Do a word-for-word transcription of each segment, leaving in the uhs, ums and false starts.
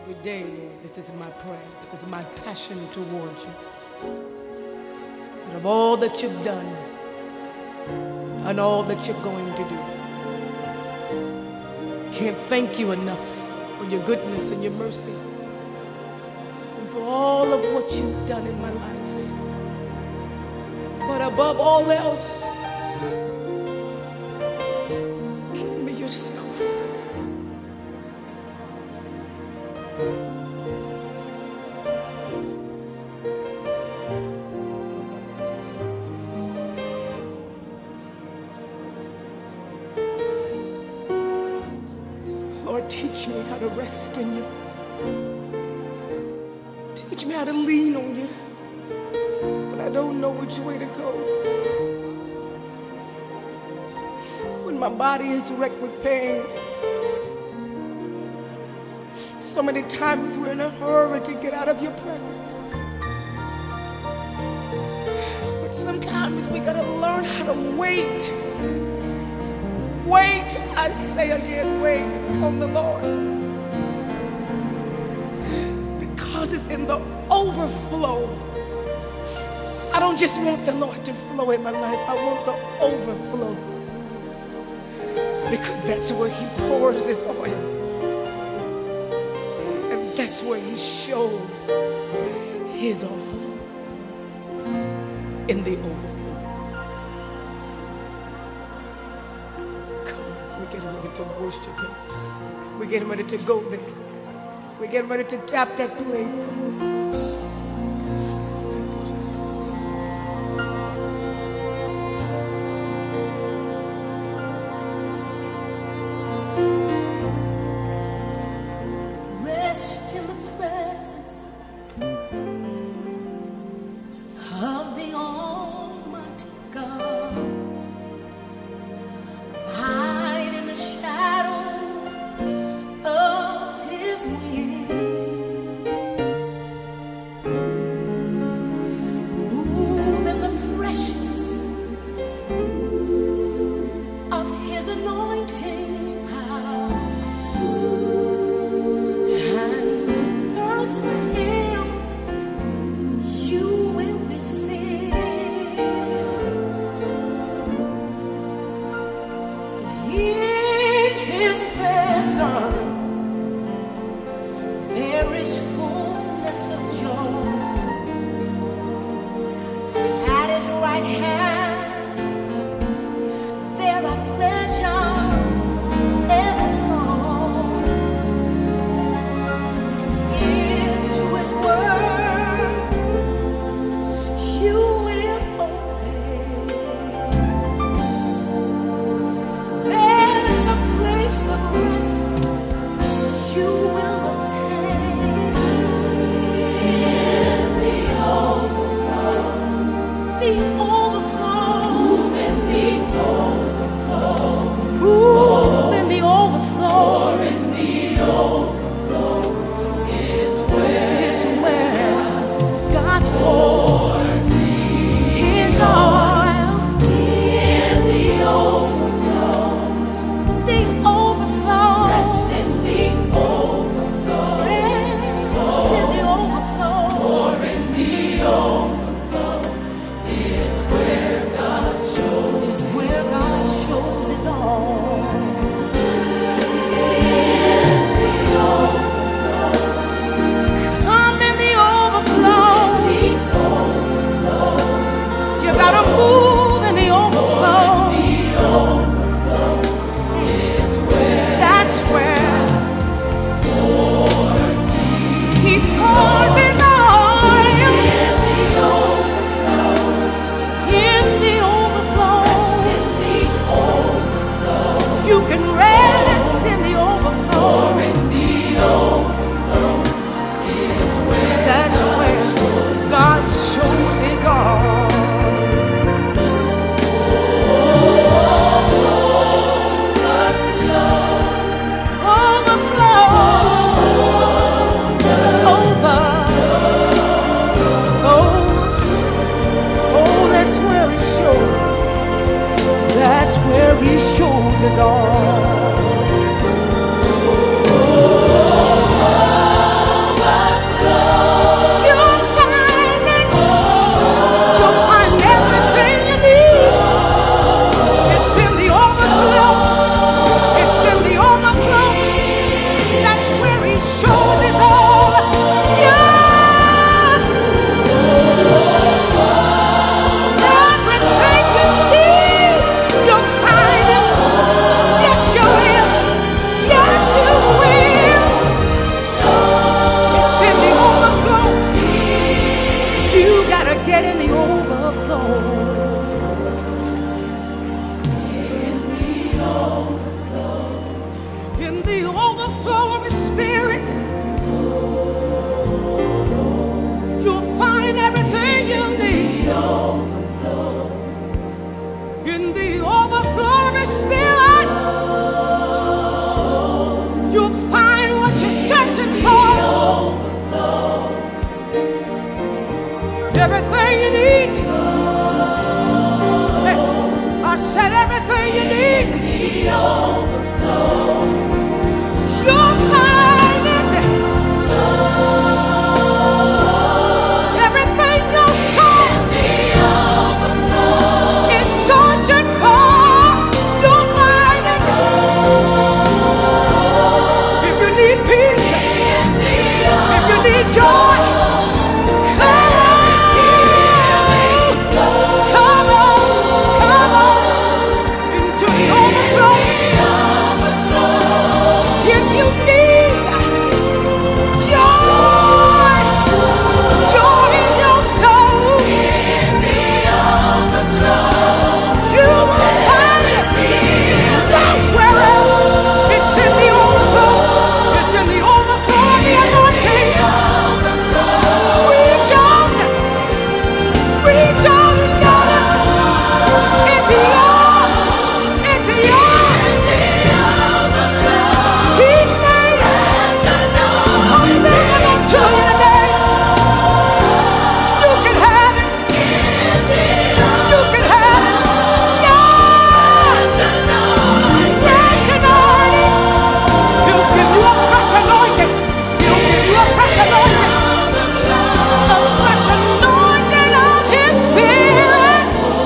every day, Lord, this is my prayer. This is my passion towards you. But of all that you've done and all that you're going to do, can't thank you enough for your goodness and your mercy and for all of what you've done in my life. But above all else, give me yourself. Lord, teach me how to rest in you. Teach me how to lean on you when I don't know which way to go. When my body is wrecked with pain. So many times we're in a hurry to get out of your presence. But sometimes we gotta learn how to wait. Wait, I say again, wait on the Lord. Because it's in the overflow. I don't just want the Lord to flow in my life, I want the overflow. Because that's where he pours his oil. And that's where he shows his oil. In the overflow. We're getting ready to worship him. We're getting ready to go there. We're getting ready to tap that place. Rest in the presence of the Almighty God. Hide in the shadow of his wings. Move in the freshness of his anointing power. And thirst for him, you will be filled. In his presence there is fullness of joy. At his right hand there are pleasures evermore. Give to his word, you will obey. There's a place of rest you will obtain. In the overflow, the overflow, move in the overflow, move in the overflow, in the overflow is where, is where God pours his oil. In the overflow, the overflow, rest in the overflow, rest in the overflow, for in the overflow is where God shows, is where God shows his all. Come in the overflow. You gotta move in the overflow. That's where he pours his oil. In the overflow, you can rest in the overflow. That's where God shows his all. He shows his all. overflow of His Spirit, you'll find everything you need. In the overflow of His Spirit, you'll find what you're searching for. Everything you need. Hey, I said everything you need. You'll find it. Everything your soul is searching for, you'll find it. If you need peace, if you need joy, come on, come on, come on into the overflow. If you need joy, joy in your soul, you will find it nowhere else. It's in the overflow. It's in the overflow of the anointing. Reach out, reach out and get it. It's yours. It's yours. He's made it available to you today. You can have it. You can have it. Yes. Fresh anointing. He'll give you a fresh anointing. He'll give you a fresh anointing. A fresh anointing of His Spirit.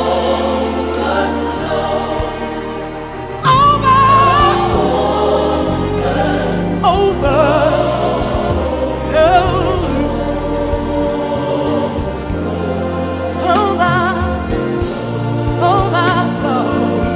Over. Over. Over. Overflow.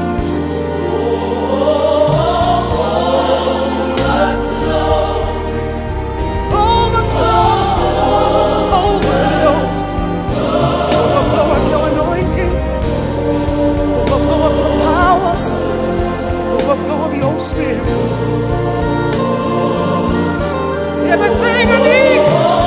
Overflow. Overflow. Overflow of your anointing. Overflow of your power. Overflow of your Spirit. Everything I need.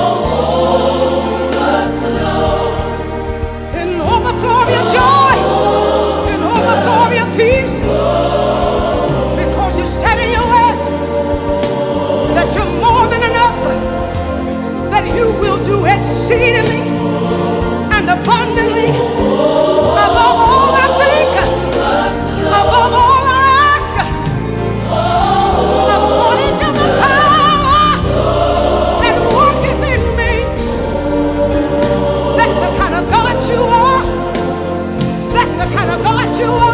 In overflow of your joy. In overflow of your peace. Because you said in your word that you're more than enough. That you will do exceedingly and abundantly above all I think, above all I ask, according to the power that worketh in me. That's the kind of God you are. That's the kind of God you are.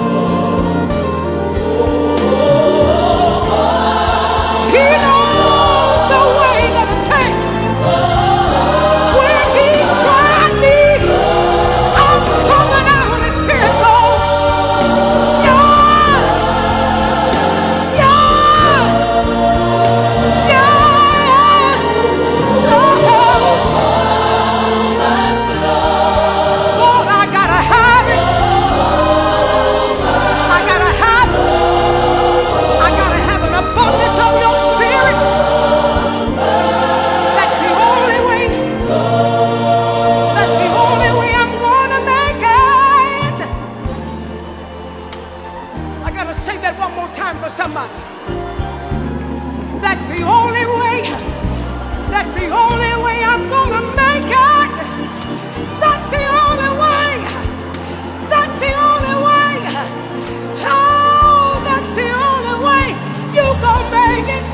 He knows the way that it takes. When He's trying me, I'm coming out of His Spirit goes. Shine, shine, shine. Lord, I gotta have it. I gotta have it. I gotta have an abundance of your Spirit. That's the only way. That's the only way I'm gonna make it. I gotta say that one more time for somebody. That's the only way. That's the only way I'm gonna make it. That's the only way. That's the only way. Oh, that's the only way you gonna make it.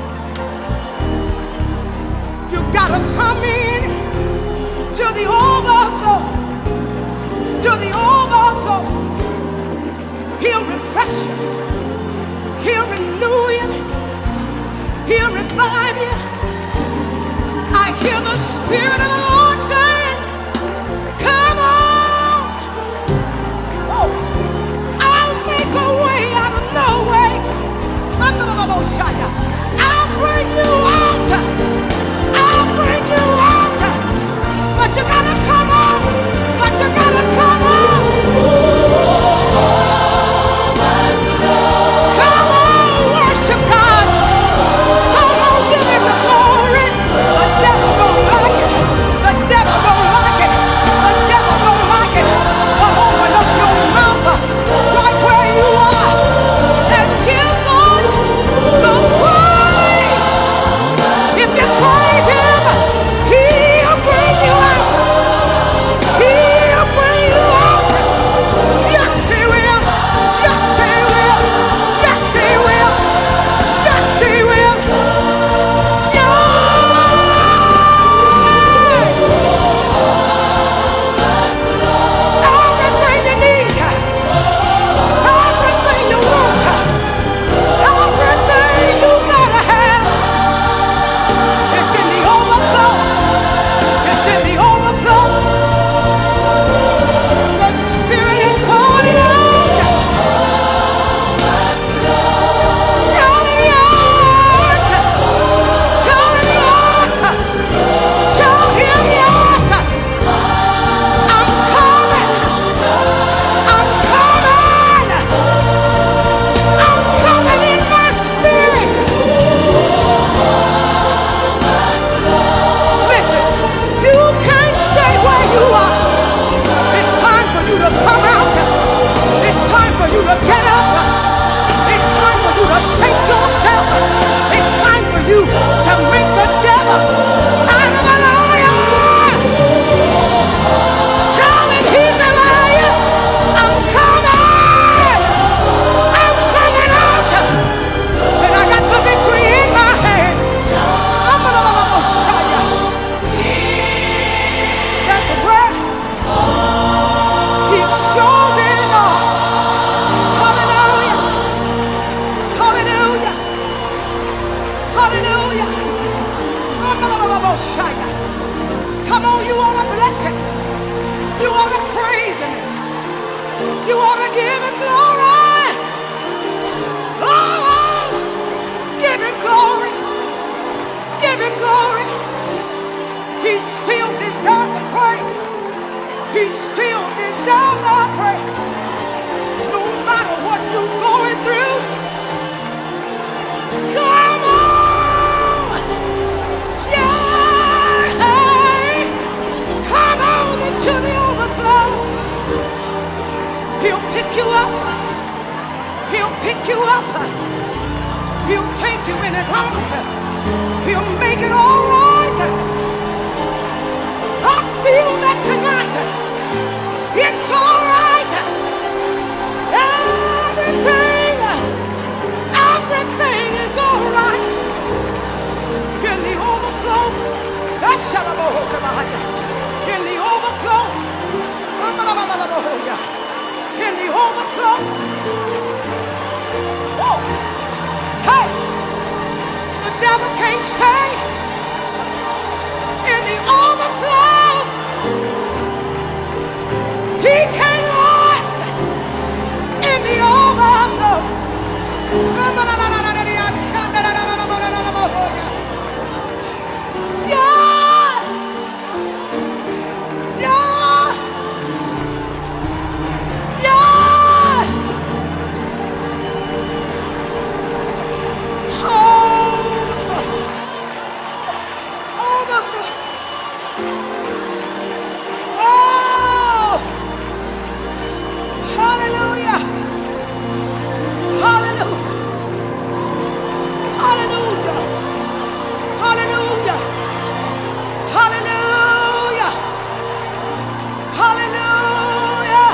You gotta come in to the overflow. To the overflow. He'll refresh you. He'll renew you. He'll revive you. I hear the Spirit of the Lord saying, come on. Oh, I'll make a way out of no way. I'll bring you out. I'll bring you out. But you gotta come on. But you gotta come on. Come on, worship God. Come on, you ought to bless him. You ought to praise him. You ought to give him glory. Oh, give him glory. Give him glory. He still deserves the praise. He still deserves our praise. No matter what you're going through. Come on. Yeah. Come on into the overflow. He'll pick you up. He'll pick you up. He'll take you in his arms. He'll make it all right. I feel that tonight. It's all right. Everything, everything is all right. In the overflow, in the overflow, in the overflow. Woo. Hey, the devil can't stay. In the overflow, he can rise. In the overflow. Yeah. Yeah. Yeah. Overflow. Overflow. Oh. Hallelujah. Hallelujah. Hallelujah. Hallelujah. Hallelujah. Hallelujah.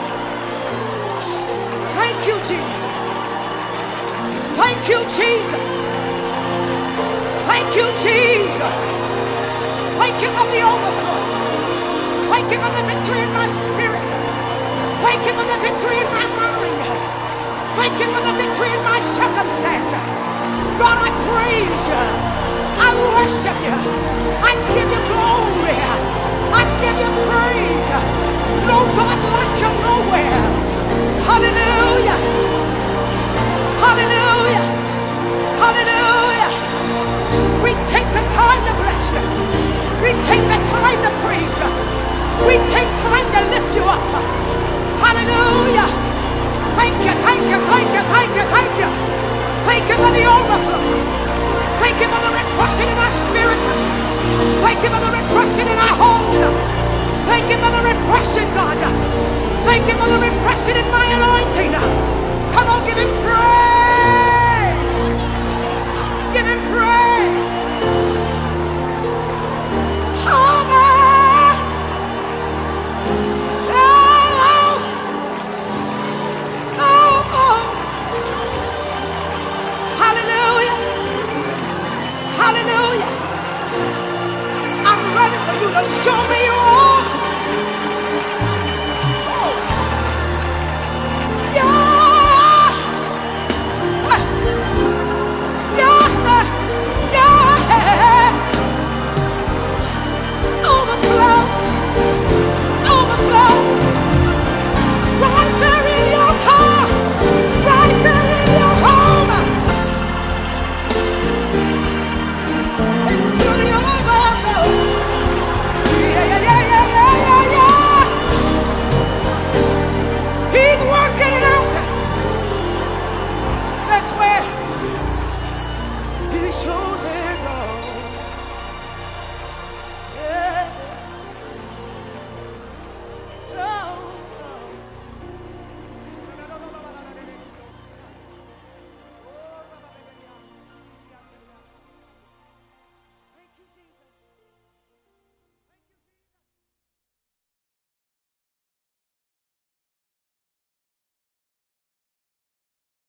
Thank you, Jesus. Thank you, Jesus. Thank you, Jesus. Thank you for the overflow. Thank you for the victory in my spirit. Thank you for the victory in my mind. Thank you for the victory in my circumstance. God, I praise you. I worship you. I give you glory. I give you praise. No God like you nowhere. Hallelujah. Hallelujah. Hallelujah. We take the time to bless you. We take the time to praise you. We take time to lift you up. Hallelujah. Thank you, thank you, thank you, thank you, thank you. Thank you for the overflow. Thank you for the refreshing in our spirit. Thank you for the refreshing in our homes. Thank you for the refreshing, God. Thank you for the refreshing in my anointing. Come on, give him praise. Give him praise. Amen. Oh, oh, oh. Hallelujah. Hallelujah. I'm ready for you to show me your